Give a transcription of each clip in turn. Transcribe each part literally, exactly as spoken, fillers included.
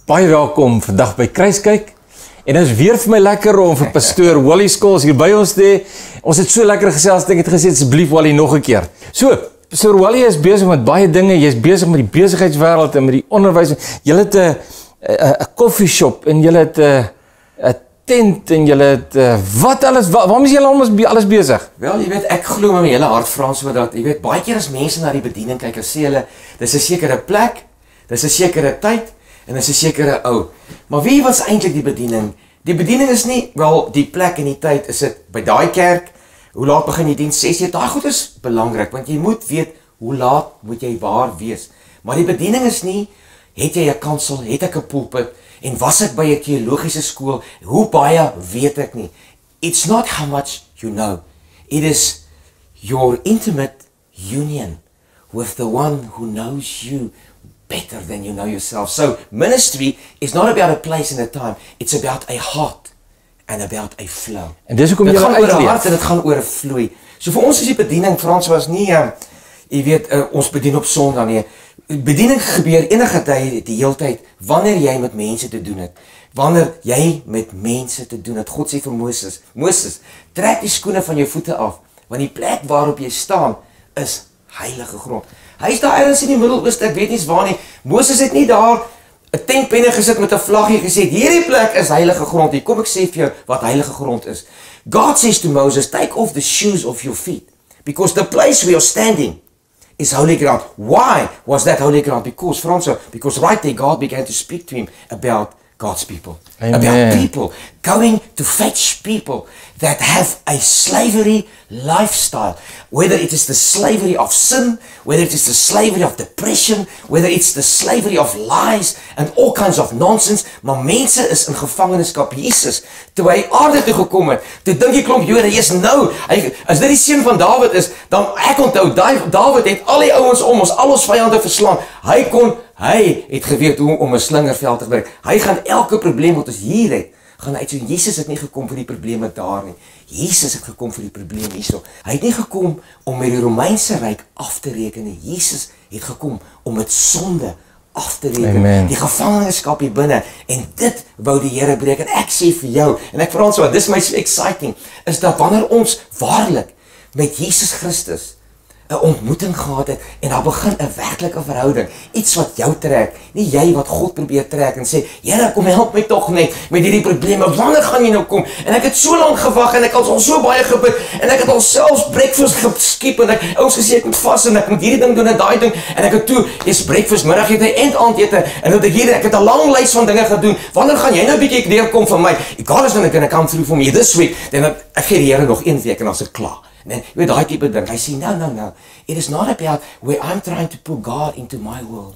Baie welkom vandag by Kruiskyk. En dit is weer vir my lekker om vir pastoor Wally Scholes hier by ons te hê. Ons het so lekker gesels, ek het gesê asseblief Wally nog 'n keer. So, pastoor Wally is besig met baie dinge. Jy's besig met die besigheidswêreld en met die onderwys. Jy het 'n 'n koffie shop en jy het 'n 'n tent en jy het uh, wat alles waar, waarom is jy alles alles besig? Wel, jy weet, ek glo met my hele hart Frans so dat jy weet baie keer as mense na die bediening kyk, as sê hulle dis 'n sekere plek, dis 'n sekere tyd en dis 'n sekere ou. Maar wie was eintlik die bediening? Die bediening is nie wel die plek en die tyd, is dit by daai kerk? Hoe laat begin die diens? ses uur. Daai goed is belangrik want jy moet weet hoe laat moet jy waar wees. Maar die bediening is nie het jy 'n kansel, het ek 'n pulpit en was ek by 'n teologiese skool? Hoe baie weet ek nie. It's not how much you know. It is your intimate union with the one who knows you better than you know yourself. So ministry is not about a place and a time. It's about a heart and about a flow. En dis hoekom jy uitleef. Dit gaan oor 'n hart en dit gaan oor 'n vloei. So vir ons is die bediening, Frans, was nie uh, jy weet uh, ons bedien op Sondag nie. Bediening gebeur enige tyd, die hele tyd, wanneer jy met mense te doen het. Wanneer jy met mense te doen het. God sê vir Moses, Moses, trek die skoene van jou voete af, want die plek waarop jy staan is heilige grond. Hy is daar ergens in die Middelooste, ek weet nie waar nie. Moses het nie daar 'n tentpenne gesit met 'n vlaggie gesê, hierdie plek is heilige grond. Hier kom ek sê vir jou wat heilige grond is. God says to Moses, take off the shoes of your feet, because the place where you're standing is holy ground. Why was that holy ground? Because, Franso, because right there God began to speak to him about God's people. Amen. About people going to fetch people that have a slavery lifestyle. Whether it is the slavery of sin, whether it is the slavery of depression, whether it's the slavery of lies and all kinds of nonsense. Maar mense is in gevangenskap. Jesus, toe hy aarde toe gekom het, toe dink die klomp Jode, is nou, hy, as dit die seun van Dawid is, dan ek onthou, Dawid het al die ouens om ons, al ons vyande verslaan. Hy kon, hy het geweet hoe om 'n slingerveld te gebruik. Hy gaan elke probleem wat ons hier het, gaan uit. So Jesus het nie gekom vir die probleme daar nie. Jesus het gekom vir die probleem hierso. Hy het nie gekom om met die Romeinse ryk af te reken nie. Jesus het gekom om met sonde af te reken. Amen. Die gevangenskap hier binne. En dit wou die Here breek. En ek sê vir jou, en ek vra ons wat, dis my so exciting, is dat wanneer ons waarlik met Jesus Christus 'n ontmoeting gehad het en daar begin 'n werklike verhouding, iets wat jou trek, nie jy wat God probeer trek en sê, Here, kom help my tog net met hierdie probleme. Wanneer gaan jy nou kom? En ek het so lank gewag en ek het al so baie gebid en ek het al selfs breakfast geskiep en ek ons gesê ek moet vas en ek moet hierdie ding doen en daai ding en ek het toe is breakfast, middagete en aandete en dat ek hier ek het 'n lang lys van dinge gedoen. Wanneer gaan jy nou 'n bietjie deurkom van my? God is nou gonna come through for me this week. Dan ek gee die Here nog een week en dan is dit klaar. En jy weet daai tipe ding. Hy sê no no no. It is not about where I'm trying to put God into my world.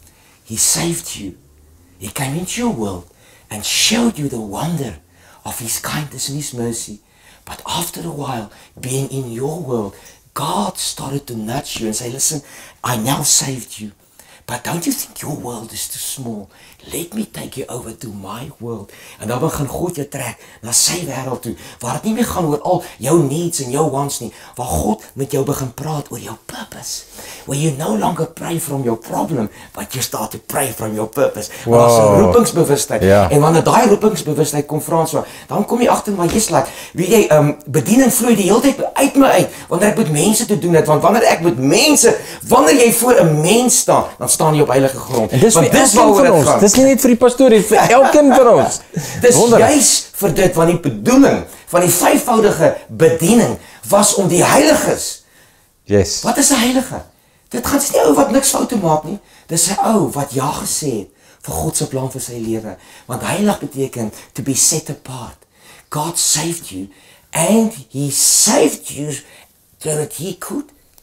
He saved you. He came into your world and showed you the wonder of his kindness and his mercy. But after a while, being in your world, God started to nudge you and say, listen, I now saved you. But don't you think your world is too small? Let me take you over to my world. En dan begin God jou trek na sy wêreld toe, waar dit nie meer gaan oor al jou needs en jou wants nie, waar God met jou begin praat oor jou purpose. Where you no longer pray from your problem, but you start to pray from your purpose. Wow. Want daar's 'n roepingsbewustheid. Ja. En wanneer daai roepingsbewustheid kom, Frans, dan kom jy agter maar jy's like, weet jy, um, bediening vloei die hele tyd uit my uit, wanneer ek met mense te doen het, want wanneer ek met mense, wanneer jy voor 'n mens staan, dan staan jy op heilige grond. En dis want dis waaroor dit gaan. Dis nie net vir die pastoor, dit vir elkeen van ons. Dis juis vir dit, want die bedoeling van die vyfvoudige bediening was om die heiliges. Yes. Wat is 'n heilige? Dit gaan nie ou wat niks foute maak nie. Dis 'n ou wat ja gesê het vir God se plan vir sy lewe. Want heilig beteken to be set apart. God saved you and he saved you so that he could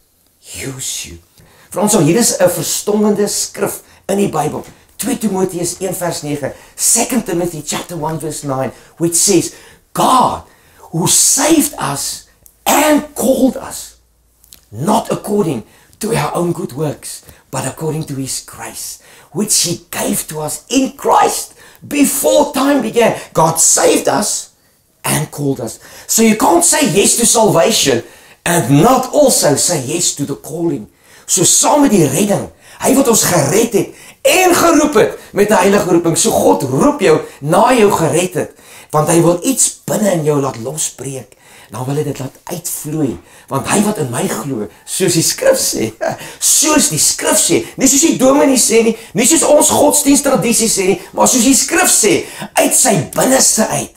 use you. Frans, hier is 'n verstommende skrif in die Bybel. Tweede Timoteus een vers nege, Second Timothy chapter one verse nine, which says, God who saved us and called us, not according to our own good works, but according to his grace, which he gave to us in Christ before time began. God saved us and called us. So you can't say yes to salvation and not also say yes to the calling. So saam met die redding, hy wat ons gered het en geroep het met 'n heilige roeping. So God roep jou na jou gered het, want hy wil iets binne in jou laat losbreek. Dan wil hy dit laat uitvloei, want hy wat in my glo, soos die skrif sê, soos die skrif sê, nie soos die dominee sê nie, nie soos ons godsdiensttradisie sê nie, maar soos die skrif sê, uit sy binneste uit,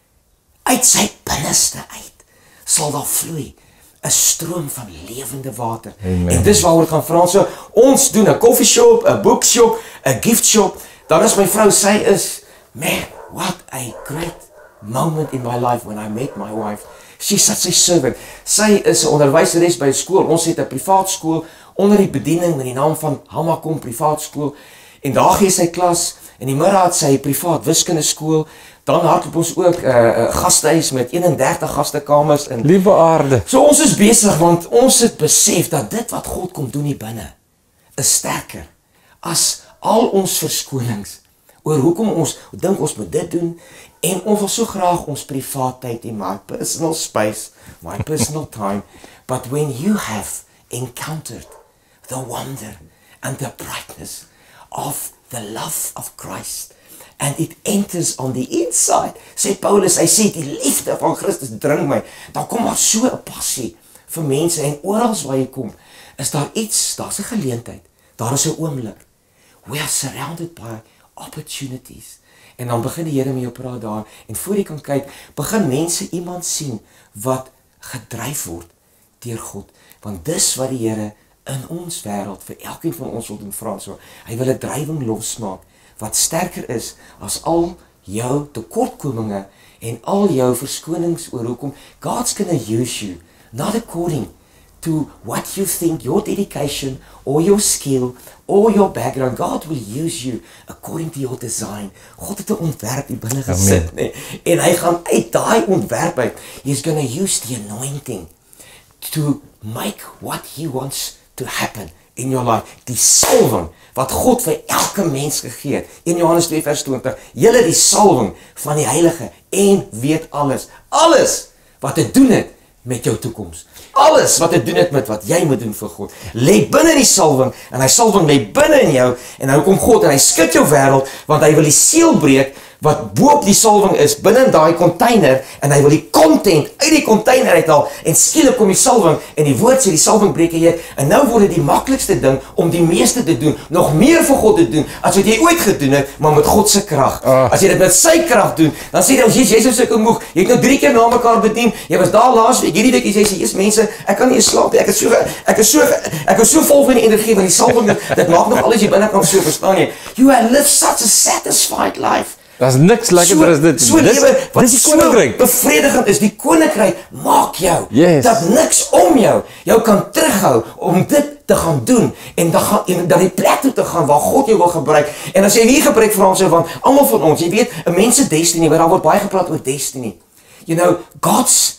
uit sy binneste uit, sal daar vloei 'n stroom van lewende water. Amen. En dis waaroor gaan vra. So ons doen 'n coffee shop, 'n bookshop, 'n gift shop. Dan is my vrou, sy is, man, what a great moment in my life when I met my wife. She's such a servant. Sy is 'n onderwyseres by 'n skool. Ons het 'n privaat skool onder die bediening met die naam van Hamakom Privaat Skool. En daar gee sy klas. In die middag het sy 'n privaat wiskunde skool. Dan hardloop ons ook 'n uh, uh, gastehuis met eenendertig gastekamers in. Liewe aarde. So ons is besig want ons het besef dat dit wat God kom doen hier binne is sterker as al ons verskonings oor hoekom ons dink ons moet dit doen, en ons wil so graag ons privaat tyd hê, my personal space, my personal time. But when you have encountered the wonder and the brightness of the love of Christ, and it enters on the inside, sê Paulus, hy sê die liefde van Christus dring my, dan kom daar so 'n passie vir mense, en oral waar jy kom, is daar iets, daar's 'n geleentheid, daar is 'n oomblik. We are surrounded by opportunities. En dan begin die Here met jou praat daar, en voor jy kan kyk, begin mense iemand sien wat gedryf word deur God, want dis wat die Here in ons wêreld vir elkeen van ons wil doen, vra so. Hy wil 'n drywing losmaak wat sterker is as al jou tekortkominge en al jou verskonings oor hoekom. God's gonna use you, not according to what you think, your dedication, or your skill, or your background. God will use you according to your design. God het 'n ontwerp hier binne gesit, nee, en hy gaan uit daai ontwerp uit, he's gonna use the anointing to make what he wants to happen in your life. Die salwing wat God vir elke mens gegee het. In Johannes twee vers twintig, julle die salwing van die Heilige en weet alles. Alles wat te doen het met jou toekoms. Alles wat te doen het met wat jy moet doen vir God. Lê binne die salwing, en hy salwing lê binne in jou, en nou kom God en hy skud jou wêreld, want hy wil die seël breek wat bo op die salwing is, binne in daai container, en hy wil die content uit die container uithaal, en skielik kom die salwing, en die woord sê die salwing breek jy, en nou word dit die maklikste ding om die meeste te doen, nog meer vir God te doen, as wat jy ooit gedoen het, maar met God se krag. Oh. As jy dit met sy krag doen, dan sê jy, Jesus, jy is so moeg, jy het nou drie keer na mekaar bedien, jy was daar laas week, hierdie week, jy sê, Jesus, mense, ek kan nie eens slaap, ek is so, ek is so, ek is so vol van die energie, van die salwing, dit, dit maak nog alles jy binne kan so, verstaan jy? You have lived such a satisfied life. Daar's niks lekkerder as dit. So lewe wat die koninkryk bevredigend is. Die koninkryk maak jou yes. dat niks om jou jou kan terughou om dit te gaan doen, en dan gaan en dan die plek toe te gaan waar God jou wil gebruik. En as jy nie gebruik vir ons, want almal van ons, jy weet, 'n mens se destiny, waar daar word baie gepraat oor destiny. You know, God's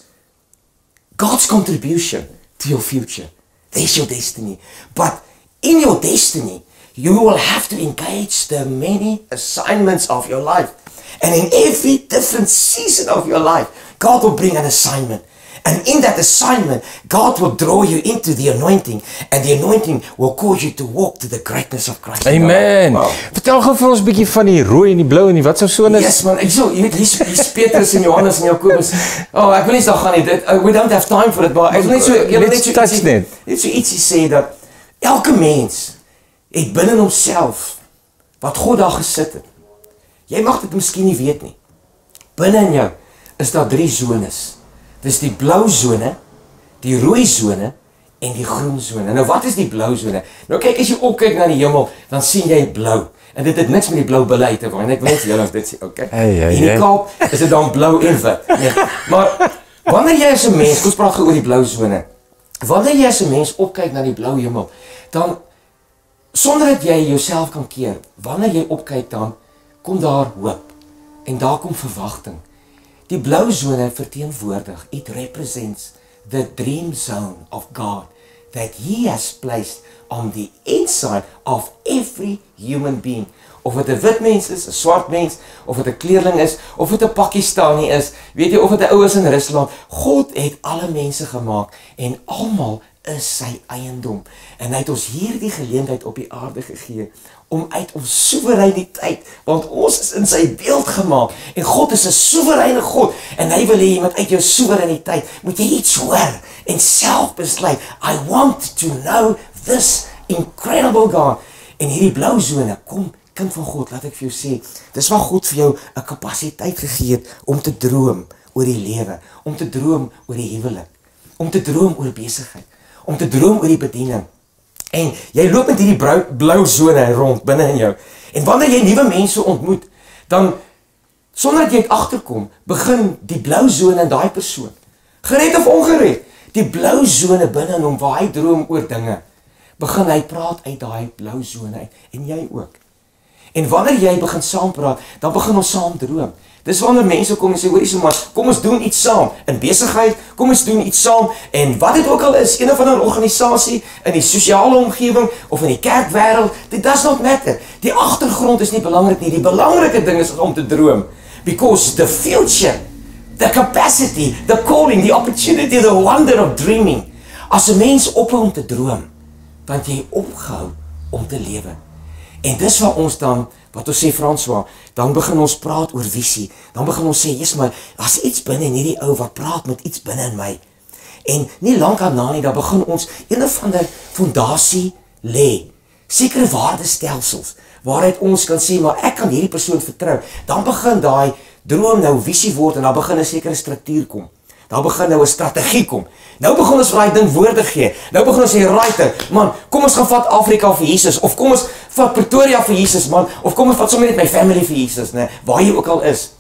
God's contribution to your future. There's your destiny. But in your destiny, you will have to engage the many assignments of your life. And in every different season of your life, God will bring an assignment. And in that assignment, God will draw you into the anointing. And the anointing will cause you to walk to the greatness of Christ. Amen. Wow. Vertel gou vir ons 'n bietjie van die rooi en die blou en die wat sou so is. Yes man, ek sê, jy weet, hier's Petrus en Johannes en Jakobus. Oh, ek wil nie daar gaan nie. Dit, uh, we don't have time for it, maar ek wil net so, jy weet net so touch net. Net so ietsie sê dat elke mens het binne homself wat God daar gesit het. Jy mag dit miskien nie weet nie. Binne in jou is daar drie zones. Dis die blou sone, die rooi sone en die groen sone. Nou wat is die blou sone? Nou kyk, as jy opkyk na die hemel, dan sien jy blou. En dit het niks met die blou beleid te doen. Ek weet julle of dit sê, okay. Hey, hey, in die Kaap is dit dan blou en wit. Nee. Maar wanneer jy as 'n mens, ons praat gou oor die blou sone. Wanneer jy as 'n mens opkyk na die blou hemel, dan sonder dat jy jouself kan keer, wanneer jy opkyk, dan kom daar hoop en daar kom verwagting. Die blou sone verteenwoordig, it represents the dream zone of God that he has placed on the inside of every human being. Of het 'n wit mens is, 'n swart mens, of het 'n kleerling is, of het 'n Pakistani is, weet jy, of het 'n ou is in Rusland. God het alle mense gemaak en almal is sy eiendom. En hy het ons hierdie geleentheid op die aarde gegee om uit ons soewereiniteit, want ons is in sy beeld gemaak, en God is 'n soewereine God, en hy wil hê jy moet uit jou soewereiniteit, moet jy iets hoor, en self besluit, I want to know this incredible God, en hierdie blou sone, kom, kind van God, laat ek vir jou sê, dis waar God vir jou 'n kapasiteit gegee het, om te droom oor die lewe, om te droom oor die huwelik, om te droom oor besigheid, om te droom oor die bediening, en jy loop met hierdie blou, blou sone rond binne in jou. En wanneer jy nuwe mense ontmoet, dan sonder dat jy dit agterkom, begin die blou sone in daai persoon, gered of ongered, die blou sone binne in hom waar hy droom oor dinge, begin hy praat uit daai blou sone uit en jy ook. En wanneer jy begin saam praat, dan begin ons saam droom. Dis wanneer mense kom en sê, hoorie so maar, kom ons doen iets saam, in besigheid, kom ons doen iets saam, en wat dit ook al is, een of ander organisasie, in die sosiale omgewing, of in die kerkwêreld, dit does not matter. Die agtergrond is nie belangrik nie, die belangrike ding is om te droom, because the future, the capacity, the calling, the opportunity, the wonder of dreaming, as 'n mens ophou om te droom, dan het jy opgehou om te lewe. En dis waar ons dan, wat ons sê François, dan begin ons praat oor visie, dan begin ons sê, yes maar, as iets binne in hierdie ou wat praat met iets binne in my, en nie lank aan na nie, dan begin ons een of ander fondasie lê, sekere waardestelsels, waaruit ons kan sê, maar ek kan hierdie persoon vertrou, dan begin daai droom nou visie word, en dan begin 'n sekere struktuur kom, dan begin nou 'n strategie kom, nou begin ons vir daai ding woorde gee, nou begin ons sê, right, man, kom ons gaan vat Afrika vir Jesus, of kom ons vat Pretoria vir Jesus, man, of kom ons vat sommer net my family vir Jesus, ne, waar jy ook al is.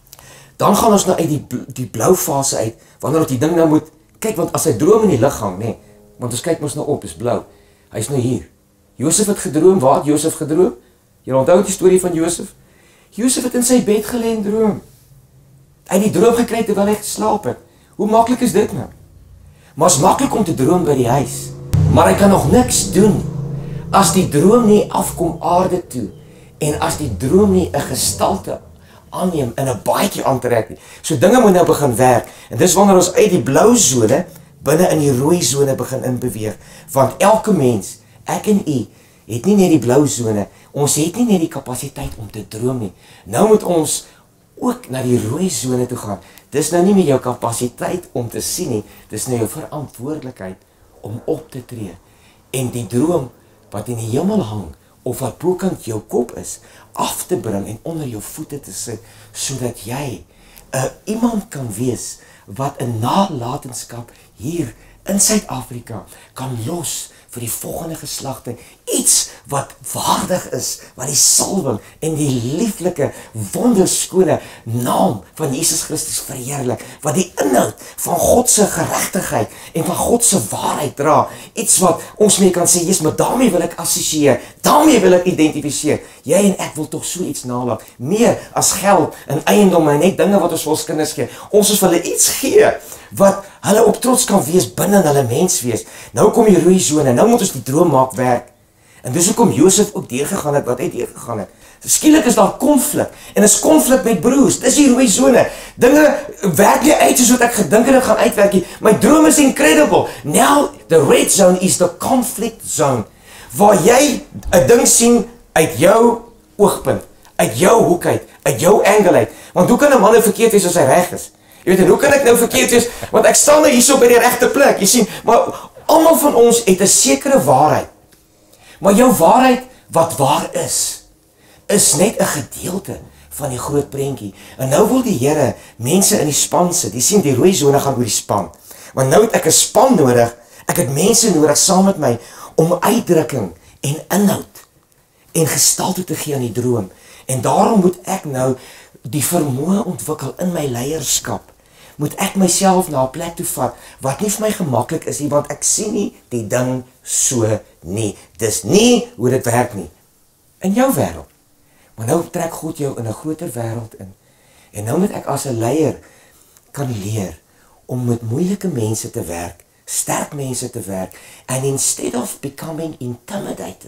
Dan gaan ons nou uit die, die blou fase uit, wanneer ons die ding nou moet, kyk, want as hy droom in die lig hang, ne, want ons kyk ons nou op, is blou, hy is nou hier. Josef het gedroom, waar het Josef gedroom? Jy onthou die storie van Josef? Josef het in sy bed gelê en droom. Hy het die droom gekry terwyl hy geslaap het. Hoe maklik is dit nou? Maar is maklik om te droom by die huis, maar hy kan nog niks doen, as die droom nie afkom aarde toe, en as die droom nie 'n gestalte aanneem, in 'n baadjie aantrek nie. So dinge moet nou begin werk, en dis wanneer ons uit die blou sone, binne in die rooi sone begin inbeweeg, want elke mens, ek en u, het nie net die blou sone, ons het nie net die kapasiteit om te droom nie, nou moet ons ook na die rooi sone toe gaan. Dis nou nie meer jou kapasiteit om te sien nie, dis nou jou verantwoordelikheid om op te tree, en die droom wat in die hemel hang, of wat bokant jou kop is, af te bring en onder jou voete te sit, sodat jy uh, iemand kan wees, wat 'n nalatenskap hier in Suid-Afrika kan los vir die volgende geslagte, iets wat waardig is, wat die salwing en die lieflike, wonderskone naam van Jesus Christus verheerlik, wat die inhoud van God se geregtigheid en van God se waarheid dra, iets wat ons mee kan sê, yes, maar daarmee wil ek assosieer, daarmee wil ek identifiseer, jy en ek wil tog so iets nalaat, meer as geld en eiendom en net dinge wat ons vir ons kinders gee, ons is vir hulle iets gee, wat hulle op trots kan wees binne hulle mens wees. Nou kom die rooi sone, nou moet ons die droom maak werk. En dis hoekom Josef ook deurgegaan het wat hy deurgegaan het. Skielik is daar konflik, en is konflik met broers, dis die rooi sone. Dinge werk nie uit soos wat ek gedink het dit gaan uitwerk nie. My droom is incredible. Now the red zone is the conflict zone, waar jy 'n ding sien uit jou oogpunt, uit jou hoek uit, uit jou angle uit. Want hoe kan 'n man nou verkeerd wees as hy reg is? Jy weet, en hoe kan ek nou verkeerd wees, want ek staan nou hierso by die regte plek, jy sien, maar almal van ons het 'n sekere waarheid, maar jou waarheid wat waar is, is net 'n gedeelte van die groot prentjie, en nou wil die Here mense in die span sit, jy sien die rooi sone gaan oor die span, want nou het ek 'n span nodig, ek het mense nodig saam met my, om uitdrukking en inhoud, en gestalte te gee aan die droom, en daarom moet ek nou die vermoë ontwikkel in my leierskap, moet ek myself na 'n plek toe vat, wat nie vir my gemaklik is nie, want ek sien nie die ding so nie. Dis nie hoe dit werk nie. In jou wêreld. Maar nou trek God jou in 'n groter wêreld in. En nou moet ek as 'n leier kan leer om met moeilike mense te werk, sterk mense te werk, and instead of becoming intimidated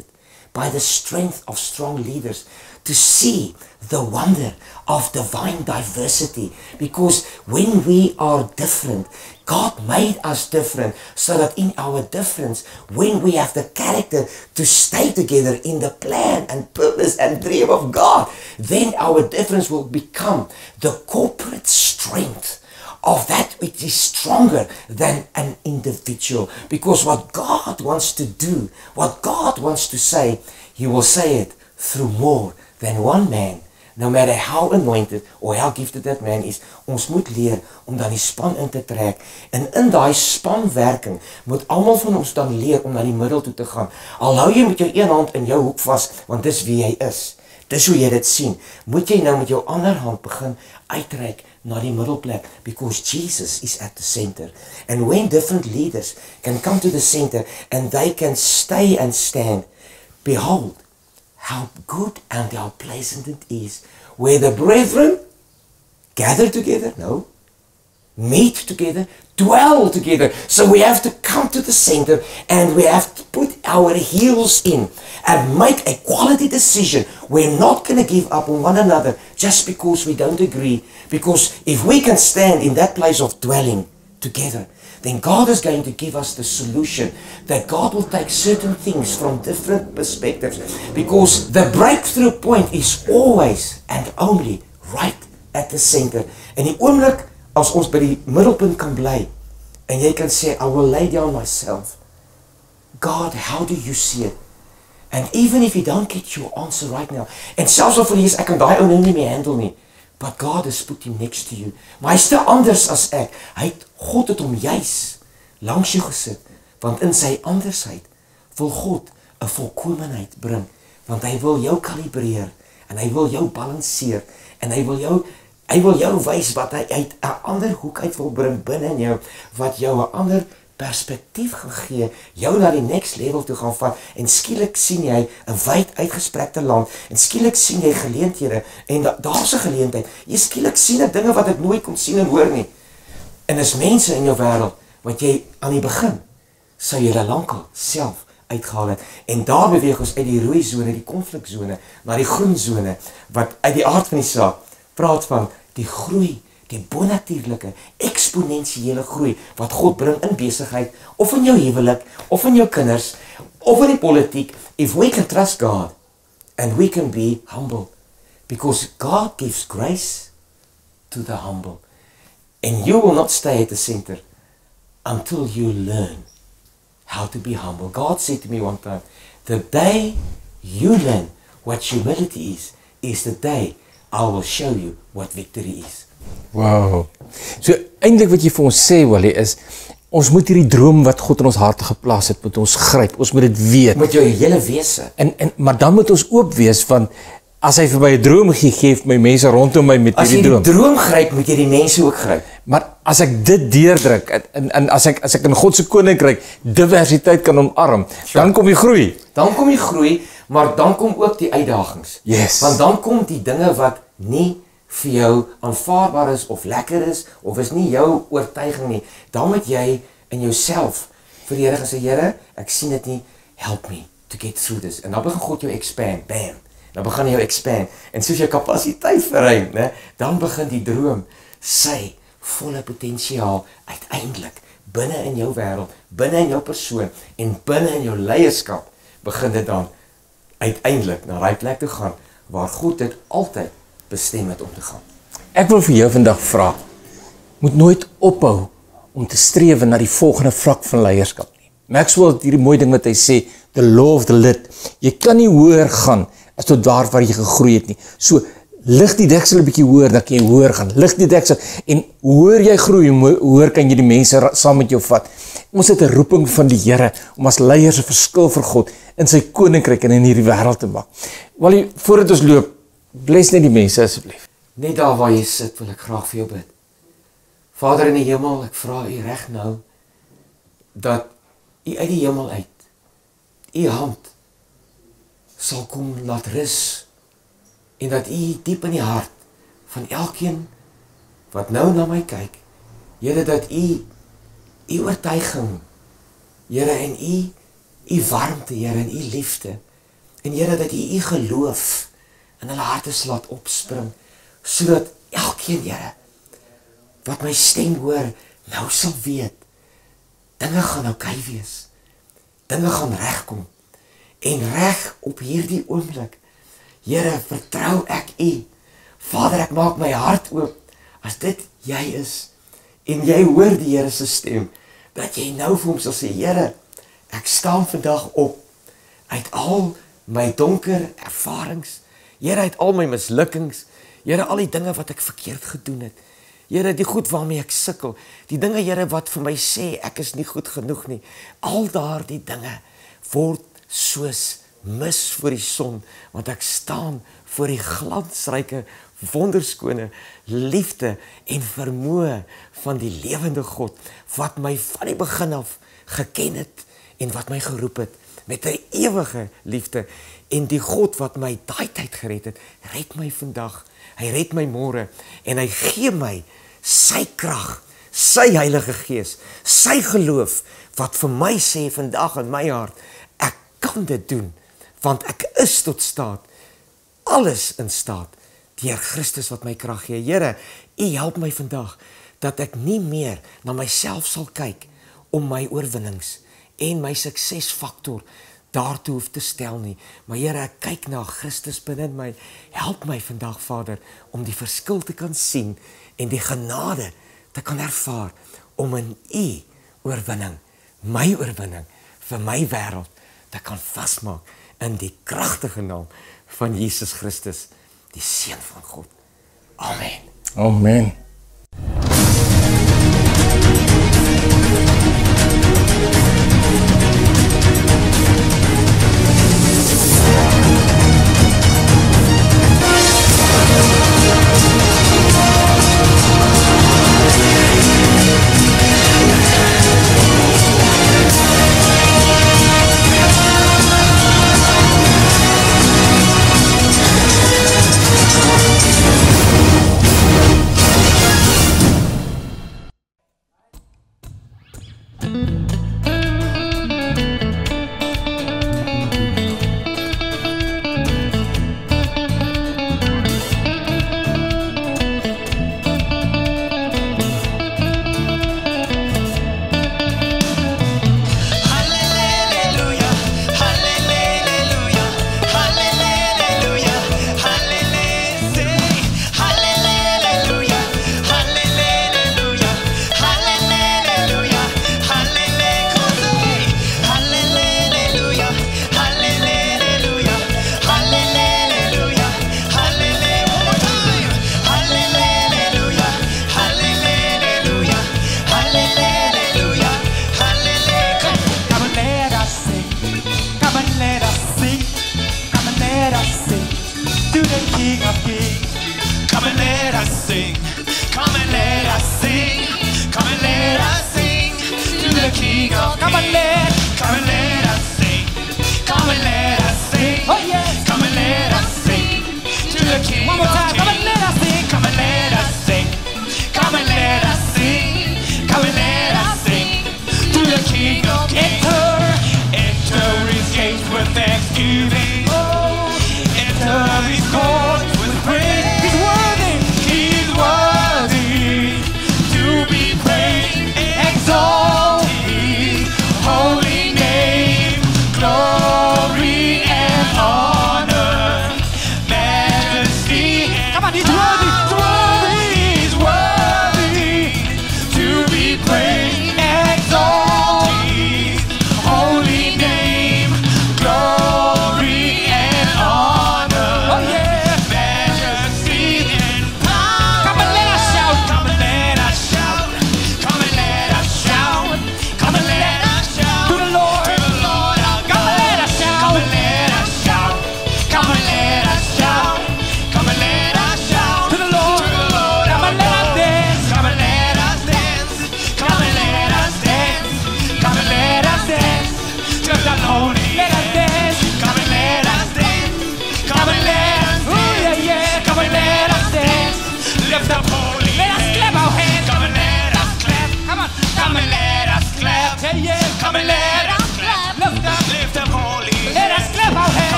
by the strength of strong leaders, to see the wonder of divine diversity. Because when we are different, God made us different, so that in our difference, when we have the character to stay together in the plan and purpose and dream of God, then our difference will become the corporate strength of that which is stronger than an individual. Because what God wants to do, what God wants to say, He will say it through more than one man. No matter how anointed or how gifted that man is, ons moet leer om dan die span in te trek. En in daai spanwerking moet almal van ons dan leer om na die middel toe te gaan. Al hou jy met jou een hand in jou hoek vas, want dis wie jy is. Dis hoe jy dit sien. Moet jy nou met jou ander hand begin uitreik na die middelplek, because Jesus is at the center. And when different leaders can come to the center and they can stay and stand, behold, how good and how pleasant it is where the brethren gather together, no, meet together, dwell together. So we have to come to the center and we have to put our heels in and make a quality decision. We're not going to give up on one another just because we don't agree. Because if we can stand in that place of dwelling together, then God is going to give us the solution, that God will take certain things from different perspectives, because the breakthrough point is always and only right at the center. En die oomblik as ons by die middelpunt kan bly en jy kan sê, I will lay down myself. God, how do you see it? And even if you don't get your answer right now, en selfs al voel jy, ek kan daai ou nou nie meer handle nie, but God has put him next to you. Maar hy is te anders as ek. Hy het, God het hom juis langs jou gesit, want in sy andersheid wil God 'n volkomenheid bring, want hy wil jou kalibreer en hy wil jou balanseer en hy wil jou hy wil jou wys wat hy uit 'n ander hoek uit wil bring binne in jou, wat jou 'n ander perspektief gaan gee, jou na die next level toe gaan vat, en skielik sien jy 'n wyd uitgesprekte land, en skielik sien jy geleenthede, en da, daar's 'n geleentheid, jy skielik sien jy dinge wat ek nooit kon sien en hoor nie, en is mense in jou wêreld, wat jy aan die begin, sou jy lankal self uitgehaal het, en daar beweeg ons uit die rooi zone, die konflikzone, na die groen zone, wat uit die aard van die saak, praat van die groei, die bonatuurlike, eksponensiële groei, wat God bring in besigheid, of in jou huwelik, of in jou kinders, of in die politiek, if we can trust God, and we can be humble, because God gives grace to the humble, and you will not stay at the center, until you learn how to be humble. God said to me one time, the day you learn what humility is, is the day I will show you what victory is. Wow. So eintlik wat jy vir ons sê, Wally, is ons moet hierdie droom wat God in ons harte geplaas het, moet ons gryp. Ons moet dit weet. Met jou hele wese. En en maar dan moet ons oop wees van as hy vir my 'n droom gegee het, my mense rondom my met hierdie droom. As jy die droom gryp, moet jy die mense ook gryp. Maar as ek dit deurdruk en en as ek as ek in God se koninkryk diversiteit kan omarm, sure, dan kom die groei. Dan kom die groei, maar dan kom ook die uitdagings. Yes. Want dan kom die dinge wat nie vir jou aanvaarbaar is of lekker is of is nie jou oortuiging nie. Dan moet jy in jouself vir die Here gesê, Here, ek sien dit nie, help me to get through this. En dan begin God jou expand, bam. Dan begin hy jou expand. En soos jou kapasiteit verruim, né, dan begin die droom sy volle potensiaal uiteindelik binne in jou wêreld, binne in jou persoon en binne in jou leierskap begin dit dan uiteindelik na daai plek toe gaan waar God dit altyd bestem het om te gaan. Ek wil vir jou vandag vra, moet nooit ophou om te streef na die volgende vlak van leierskap nie. Maxwell het hierdie mooi ding wat hy sê, the law of the lid. Jy kan nie hoër gaan as tot daar waar jy gegroei het nie. So, lig die deksel 'n bietjie hoër, dan kan jy hoër gaan. Lig die deksel, en hoër jy groei, hoër kan jy die mense saam met jou vat. Ons het 'n roeping van die Here, om as leiers 'n verskil vir God, in sy koninkryk en in hierdie wêreld te maak. Wally, voordat ons loop, bless net die mense asseblief. Net daar waar jy sit, wil ek graag vir jou bid. Vader in die hemel, ek vra u reg nou, dat u uit die hemel uit, u hand, sal kom laat rus, en dat u diep in die hart, van elkeen, wat nou na my kyk, Here, dat u, u oortuiging, Here, en u, u warmte, Here, en u liefde, En Here, dat U U geloof in hulle harte laat opspring, sodat elkeen, Here, wat my stem hoor, nou sal weet, dinge gaan oukei wees, dinge gaan regkom, en reg op hierdie oomblik, Here, vertrou ek U, Vader, ek maak my hart oop, as dit Jy is, en Jy hoor die Here se stem, dat Jy nou vir hom sal sê, Here, ek staan vandag op, uit al my donker ervarings, Here, uit al my mislukkings, Here, al die dinge wat ek verkeerd gedoen het, Here, die goed waarmee ek sukkel, die dinge, Here, wat vir my sê, ek is nie goed genoeg nie, al daar die dinge, word soos mis voor die son, want ek staan voor die glansryke, wonderskone liefde en vermoë van die lewende God, wat my van die begin af geken het, en wat my geroep het, met 'n ewige liefde, en die God wat my daai tyd gered het, red my vandag, hy red my môre, en hy gee my sy krag, sy Heilige Gees, sy geloof, wat vir my sê vandag in my hart, ek kan dit doen, want ek is tot staat, alles in staat, deur Christus wat my krag gee. Here, U help my vandag, dat ek nie meer na myself sal kyk, om my oorwinnings, en my suksesfaktor, daartoe hoef te stel nie, maar Here, ek kyk na Christus binne my, help my vandag, Vader, om die verskil te kan sien, en die genade te kan ervaar, om in U oorwinning, my oorwinning, vir my wêreld, te kan vasmaak, in die kragtige naam van Jesus Christus, die Seun van God. Amen. Amen. Holy name.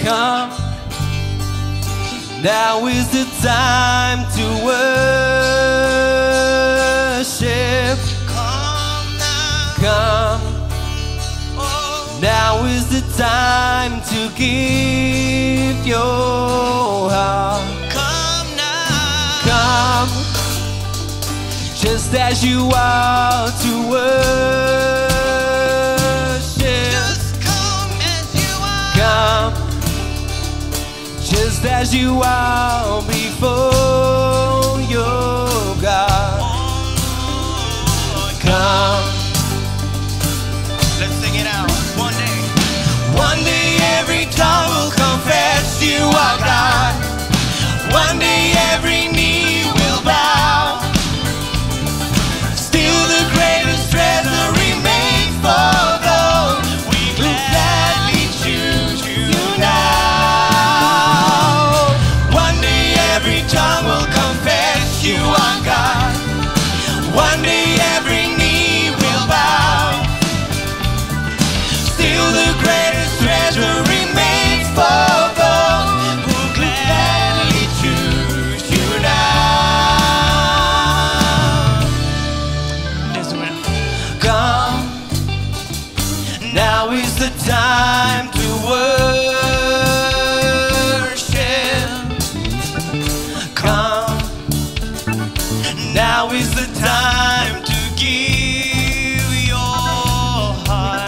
Come, now is the time to worship. Come now. Come, Oh, now is the time to give your heart. come now. Come, just as you are to worship. Just come as you are. Come, just as you are before your God. Come, Let's sing it out. One day. one day every tongue will confess you are God. One day every knee will bow. Still the greatest treasure remains for those who gladly choose you now. One day every tongue will confess you are God. One day every knee will bow. Still the greatest treasure remains for those who gladly choose you now. Israel. Come, now is the time to worship. Come, now is the time to give your heart.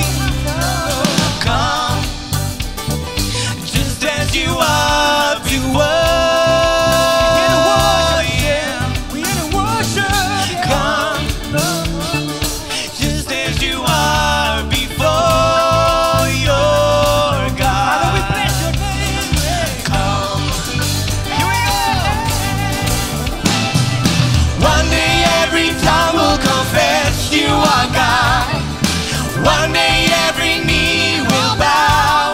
Come, just as you are to worship. Come, just as you are before your God. Come, one day every tongue will confess you are God. One day every knee will bow.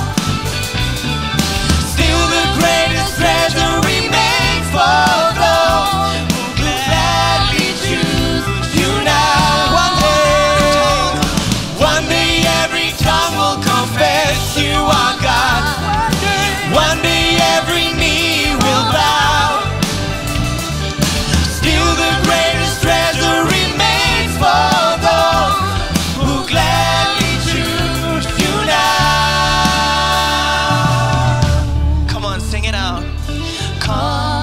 Still the greatest treasure remains for those who gladly choose you now. One day, one day every tongue will confess you are God. One day every knee will bow. Still the greatest treasure remains for those who gladly choose you now. Come on, sing it out. Come,